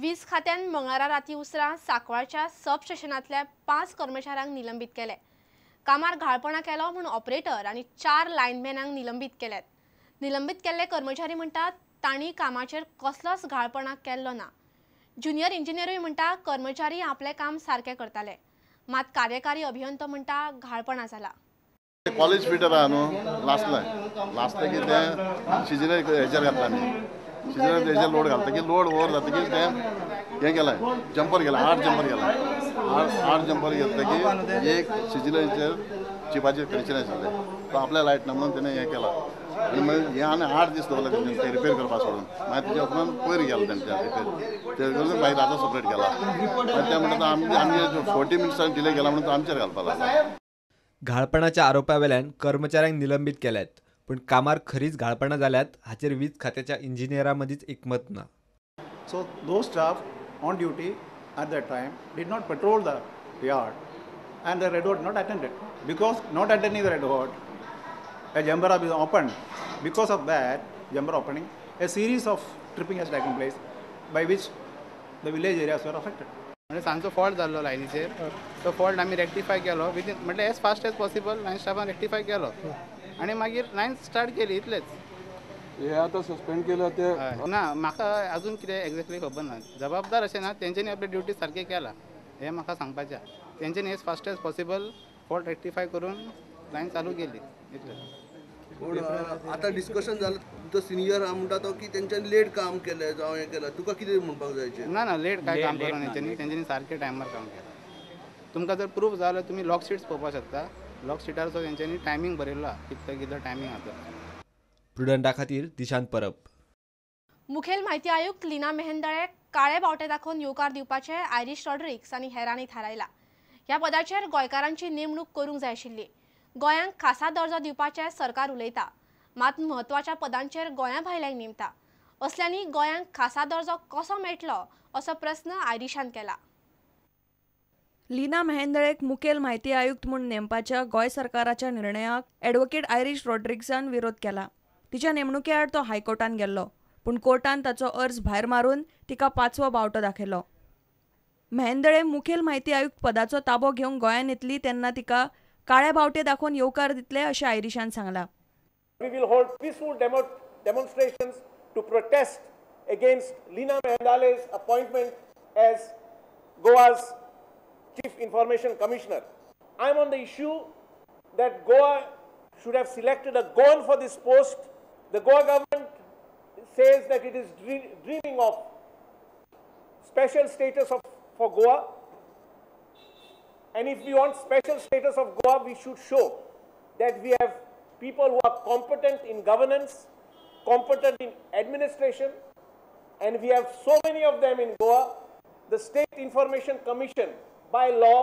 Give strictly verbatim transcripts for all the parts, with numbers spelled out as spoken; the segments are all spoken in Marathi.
वीज खात्यान मंगळारा राती उसरा साकवाळच्या सब स्टेशनातल्या पांच कर्मचाऱ्यांक निलंबित केले। कामार घाळपणा केलो म्हूण ऑपरेटर आणि चार लायनमॅनांक निलंबित केल्यात। निलंबित केल्ले कर्मचारी म्हणटात तांणी कामाचेर कसलोच घाळपणा केल्लो ना। ज्युनियर इंजिनियरूय म्हणटा कर्मचारी आपले काम सारखे करताले, मात कार्यकारी अभियंतो म्हणटा घाळपणा जाला। कॉलेज फिटर आहा न्हू लासला लासता की ते सिजनल हेचेर घातला न्ही सिजनल हेचेर लोड घालता की लोड ओवर जाता की ते हें केलां जंपर गेला आठ जंपर गेला आठ आठ जंपर घेतले की एक सिजनल हेचेर चिपाचेर कनेक्शन आशिल्लें तो आपल्या लायट ना म्हणून तेणें हें केलां आनी मागीर हें आनी आठ दीस दवरले ते रिपेर करपा सोडून मागीर तेच्या उपरांत पयर गेलो तेंच्या रिपेर ते करून मागीर आतां सेपरेट केला मागीर ते म्हणटा आमी आमी फोर्टी मिनिट्सान डिले केला म्हणून तो आमचेर घालपाक लागला। घाळपणाच्या आरोपावेल्यान कर्मचाऱ्यांक निलंबित केल्यात, पण कामार खरीच घाळपणा जाल्यात हाचेर वीज खात्याच्या इंजिनियरां मदींच एकमत ना। So those staff on duty at that time did not patrol the yard and the red hot not attended. Because not attending the red hot, a chamber is opened. Because of that chamber opening, a series of tripping has taken place by which the village areas were affected. म्हणजे सांजो फॉल्ट जाल्लो लायनीचेर तो फॉल्ट आमी रेक्टिफाय केलो विदीन म्हणजे as fast as possible line स्टाफान रेक्टिफाय केलो आनी मागीर लायन स्टार्ट केली इतलेंच। हे आतां सस्पेंड केला ते ना म्हाका अजून कितें एक्झॅक्टली खबर ना, जबाबदार अशें ना, तेंच्यांनी आपली ड्युटी सारकी केला हें म्हाका सांगपाचें। तेंच्यांनी as fast as possible fault rectify करून लायन चालू केली इतलें। पूण आतां डिस्कशन जालें तुमचो सिनियर आहा म्हणटा तो की तेंच्यांनी लेट काम केलें जावं हें केलां, तुका कितें म्हणपाक जायचें? ना ना लेट कांय काम करूं तेंच्यांनी तेंच्यांनी सारके टायमार काम केलां। तुमकां जर प्रूफ जालो तुमी लॉक शीट्स पळोवपाक शकता, लॉक शीटार तेंच्यांनी टायमींग बरयल्लो कितलो कितलो टायमींग आसा। प्रुडंटा खातीर दिशांत परब। मुखेल म्हायती आयुक्त लीना मेहेंदळे काळे बावटे दाखोवन येवकार दिवपाचे आयरिश रॉड्रिक्स आनी हेरांनी थारायला। ह्या पदाचेर गोंयकारांची नेमणूक करूंक जाय आशिल्ली। गोंयांक खासा दर्जो दिवपाचे सरकार उलयता, मात म्हत्वाच्या पदांचेर गोंया भायल्यांक नेमता। असल्यांनी गोंयांक खासा दर्जो कसो मेळटलो असो प्रस्न आयरिशान केला। लीना मेहेंदळेक मुखेल म्हायती आयुक्त म्हूण नेमपाच्या गोंय सरकाराच्या निर्णयाक ॲडव्होकेट आयरिश रॉड्रिक्सान विरोध केला। तिच्या नेमणुके आड तो हायकोर्टान गेल्लो, पूण कोर्टान ताचो अर्ज भायर मारून तिका पांचवो बावटो दाखयलो। मेहेंदळे मुखेल म्हायती आयुक्त पदाचो ताबो घेवंक गोंयांत येतली तेन्ना तिका काळे बावटे दाखोवन येवकार दितले अशें आयरिशान सांगलां। We will hold peaceful demo demonstrations to protest against Leena Mehendale's appointment as Goa's Chief Information Commissioner. I am on the issue that Goa should have selected a Goan for this post. The Goa government says that it is dream dreaming of special status of, for Goa. And if we want special status of Goa, we should show that we have people who are competent in governance, competent in administration, and we have so many of them in Goa. The State Information Commission, by law,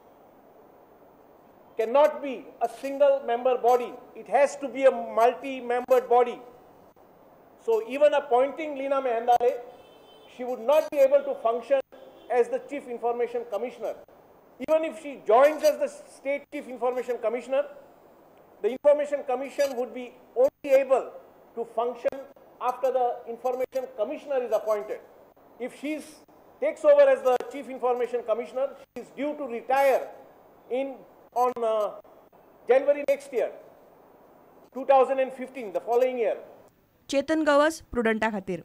cannot be a single member body. It has to be a multi-membered body. So even appointing Leena Mehendale, she would not be able to function as the Chief Information Commissioner. Even if she joins as the State Chief Information Commissioner, the Information Commission would be only able to function after the Information Commissioner is appointed. If she takes over as the Chief Information Commissioner, she is due to retire in on uh, January next year, two thousand fifteen, the following year. Chetan Gawas, प्रुडंटा खातीर।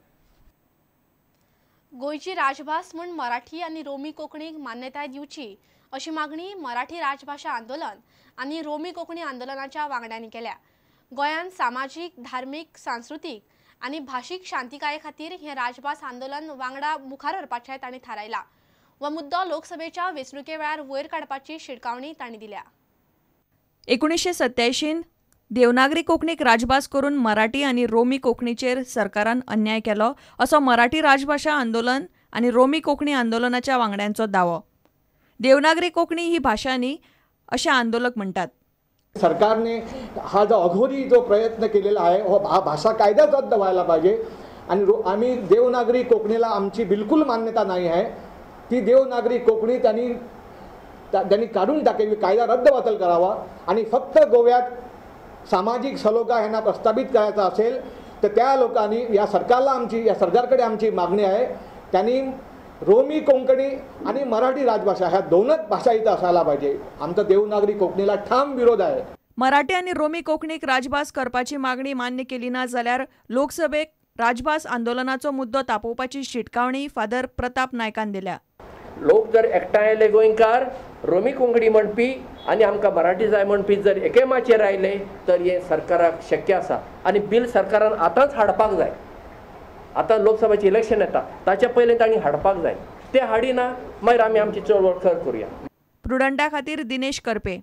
गोयची राजभास म्हूण मराठी आनी रोमी कोंकणीक मान्यताय दिवची अशी मागणी मराठी राजभाषा आंदोलन आनी रोमी कोंकणी आंदोलनाच्या वांगड्यांनी केल्या। गोंयांत सामाजीक, धार्मीक, सांस्कृतीक आनी भाशीक शांतिकाये खातीर हे राजभास आंदोलन वांगडा मुखार व्हरपाचें तांणी थारायला। हो मुद्दो लोकसभेच्या वेंचणुके वेळार वयर काडपाची शिटकावणी तांणी दिल्या। एकुणीशे सत्त्यायंशीत देवनागरी कोंकणीक राजभास करून मराठी आनी रोमी कोंकणीचेर सरकारान अन्याय केलो असो मराठी राजभाषा आंदोलन आनी रोमी कोंकणी आंदोलनाच्या वांगड्यांचो दावो। देवनागरी कोंकणी ही भाषा न्ही अशें आंदोलक म्हणटात। सरकारने हा जो अघोरी जो प्रयत्न केलेला आहे हा भाषा कायद्यात रद्द व्हायला पाहिजे आणि आम्ही देवनागरी कोकणीला आमची बिलकुल मान्यता नाही आहे। ती देवनागरी कोकणी त्यांनी त्यांनी काढून टाकावी, कायदा रद्दबातल करावा आणि फक्त गोव्यात सामाजिक सलोखा यांना प्रस्थापित करायचा असेल तर त्या लोकांनी या सरकारला आमची या सरकारकडे आमची मागणी आहे त्यांनी रोमी कोंकणी आणि मराठी राजभाषा ह्या दोनच भाषा इथं असायला पाहिजे. आमचा देवनागरी कोंकणीला ठाम विरोध आहे. मराठी आणि रोमी कोंकणीक राजभास करपाची मागणी मान्य केली ना जाल्यार लोकसभेक राजभास आंदोलनाचो मुद्दो तापोवपाची शिटकावणी फादर प्रताप नायकान दिल्या. लोक जर एकठांय आयले गोंयकार रोमी कोंकणी म्हणपी आनी आमकां मराठी जाय म्हणपी जर एके माचयेर आयले तर हे सरकाराक शक्य आसा आनी बिल सरकारान आतांच हाडपाक जाय. आतां लोकसभेचें इलेक्शन येता ताचे पयलीं तांणी हाडपाक जाय. ते हाडिना मागीर आमी आमची चळवळ खर करुया. प्रुडंटा खातीर दिनेश करपे.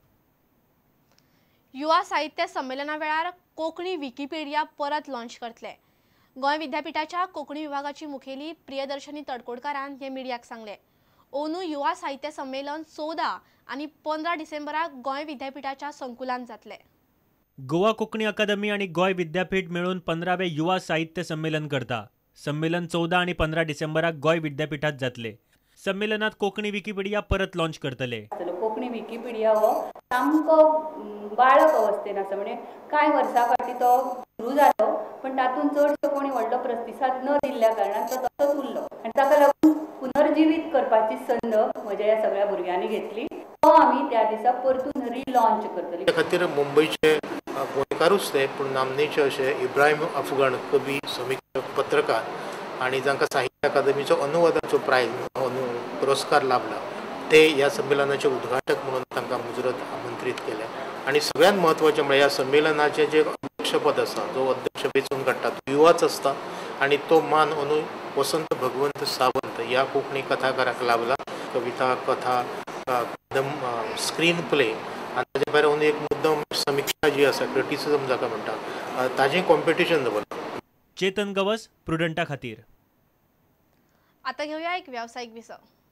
युवा साहित्य संमेलना वेळार कोंकणी विकिपीडिया परत लॉन्च करतले. गोंय विद्यापीठाच्या कोंकणी विभागाची मुखेली प्रियदर्शनी तडकोडकारान हे मिडियाक सांगले. ओनू युवा साहित्य संमेलन चौदा आणि पंदरा डिसेंबराक गोंय विद्यापीठाच्या संकुलान जातले. गोवा कोंकणी अकादमी आणि गोंय विद्यापीठ मेळून पंधरावे युवा साहित्य संमेलन करता. संमेलन चौदा आणि पंधरा डिसेंबराक गोंय विद्यापीठात जातले. संमेलनात कोंकणी विकिपीडिया परत लॉन्च करतले. कोंकणी विकिपीडिया हो सामको बाळक अवस्थेन आसा. म्हणजे कांय वर्सां फाटीं तो सुरू जालो पण तातूंत चडसो कोणी व्हडलो प्रतिसाद न दिल्ल्या कारणान तो तसोच उरलो आनी ताका लागून पुनर्जीवीत करपाची संद म्हज्या ह्या सगळ्या भुरग्यांनी घेतली. तो आमी त्या दिसा परतून रिलॉन्च करतली. त्या खातीर मुंबयचे गोंयकारूच ते पूण नामनेचे अशे इब्राहीम अफगण कवी समीक्षक पत्रकार आणि जांकां साहित्य अकादमीचो अनुवादाचो प्रायज पुरस्कार लाभला ते ह्या संमेलनाचे उद्घाटक म्हणून तांकां मुजरत आमंत्रीत केले. आणि सगळ्यात म्हत्वाचें म्हळ्यार ह्या संमेलनाचे जे अध्यक्षपद आसा जो अध्यक्ष वेंचून काडटा तो युवाच आसता आणि तो मान अंदू वसंत भगवंत सावंत ह्या कोंकणी कथाकाराक लाभला. कविता कथा स्क्रीन प्ले आनी ताचे भायर अंदू एक मुद्दम समीक्षा जी आसा क्रिटिसिजम जाका म्हणटा ताजें कॉम्पिटिशन दवरलां. चेतन गवस, प्रुडंटा खातीर. आता घेऊया एक व्यावसायिक विसव.